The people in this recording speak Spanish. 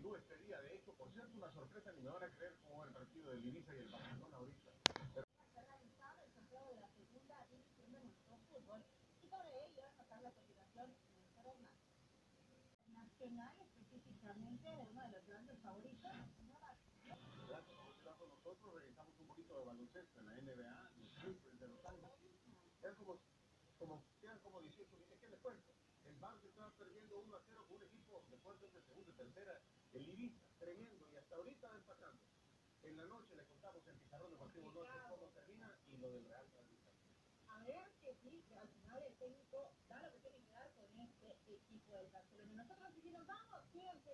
Perú este día. De hecho, por cierto, una sorpresa, ni me van a creer cómo va el partido del Ibiza y el Barcelona ahorita. Se ha realizado el sorteo de la segunda división de nuestro fútbol y sobre ello anotar la cotización Néstor Hernández. Nacional, específicamente, de uno de los grandes favoritos. Nosotros realizamos un poquito de baloncesto en la NBA, los Clippers de Los Ángeles. Quedan como 18 minutos. ¿Qué les cuento? El Barça estaba perdiendo 1-0 con un equipo de fuerzas de segunda y tercera. El Ibiza, tremendo, y hasta ahorita va empatando. En la noche le contamos el pizarrón deportivo noche cómo termina y lo del Real Madrid. A ver que sí, que al final el técnico da lo que tiene que dar con este equipo del Barcelona. Nosotros sí nos vamos, bien.